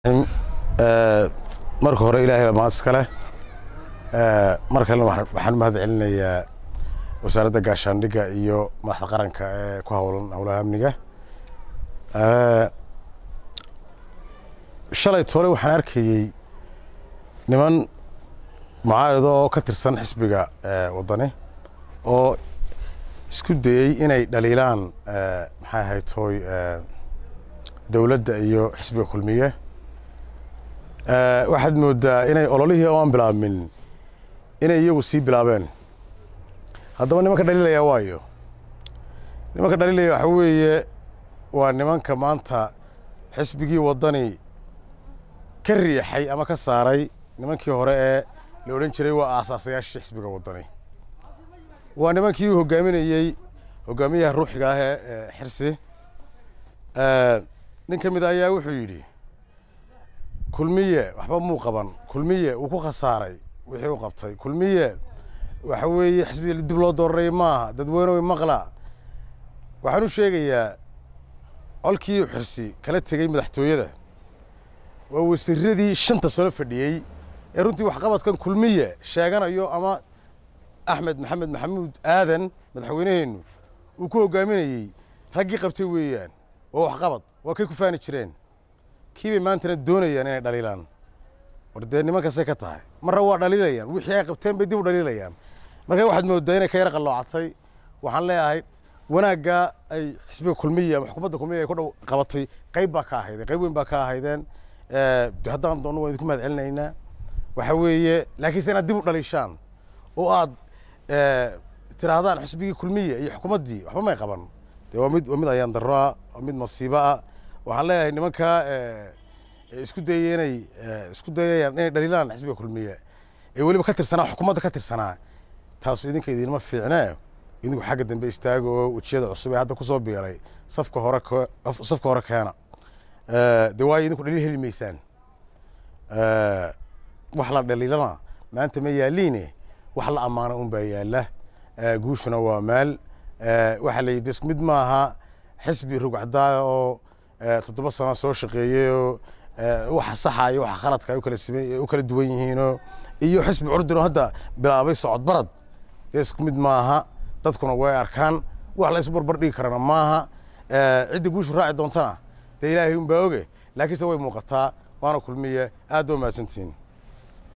marka hore ilaahay baa iskale markan waxaan mahad celinayaa wasaaradda gaashaandhigga iyo madaxda qaranka ee ku hawlan hawlaha amniga. shalay toole waxaan arkayay niman mucaarad oo ka tirsan xisbiga wadani oo isku dayay inay dhaliilaan maxay ahayd tooy dawladda iyo xisbiga kulmiye. waxaad moodaa inay ololihii oo aan bilaabmin inay iyagu sii bilaabeen. haddaba nimanka dhaliilaya waayo nimanka dhaliilaya waxa weeye waa nimanka maanta xisbigii wadani ka riixay ama ka saaray nimankii hore ee la odhan jiray waa aasaasiyaashii xisbiga wadani. waa nimankii uu hogaaminayey hogaamiyaha ruuxiga ah ee xirsi. nin ka mid ah ayaa wuxuu yidhi kulmiye waxba muu qaban, kulmiye uu ku khasaaray wixii uu qabtay, kulmiye waxa weeye xisbiga dib loo dooranay maaha, dadweyne maqla. waxaan u sheegayaa colkii xirsi kala tegey madaxtooyada waa wasiiradii 5 sano fadhiyey ee runtii waxqabadkan kulmiye sheeganayo ama axmed maxamed maxamuud aadan madaxweynaheenu uu ku hogaaminayey raggii qabtay weeyaan. waa waxqabad, waa kay ku faani jireen. kiibay maantana doonayaan inay dhaliilaan. wardee nimankaasay ka tahay marra waa dhaliilayaan, wixii ay qabteen bay dib u dhaliilayaan. marka waxaad moodaa inay ka yara qalloocatay. waxaan leeyahay wanaagga ay xisbiga kulmiye ama xukuumadda kulmiye ay ku dhow qabatay qayb baa ka ahaydeen, qayb weyn baa ka ahaydeen. haddaan doonno waan idinku mahad celinaynaa. waxa weeye laakiinse inaad dib u dhaliishaan oo aad tiraahdaan xisbigii kulmiye iyo xukuumaddii waxba may qaban, dee waa mid ayaan darro ah, waa mid masiibo ah. waxaan leeyahay nimanka isku dayayaan inay dhaliilaan xisbiga kulmiye ee weliba ka tirsanaa xukuumadda ka tirsanaa, taasu idinka idinma fiicnee. idinku xagga dambe istaaga oo wejiyada cusub ee hadda ku soo biiray safka hore keena. dee waayo idinku dhaliil heli maysaan. wax la dhaliilana maanta ma yaaliine wax la ammaano un baa yaalla. guushuna waa maal. waxaa la yidhi mid maaha xisbi rugcadaaya oo 7 sano soo shaqeeyey oo waxa saxa iyo waxa khaladka ay u kala duwan yihiinoo iyo xisbi curdino hadda bilaabay socod barad. dee isku mid maaha, dadkuna way arkaan. wax la isbarbar dhigi karana maaha. cidda guushu raaci doontana dee ilaahay un baa oge, laakiinse way muuqataa. waana kulmiye aad waa mahadsantihiin.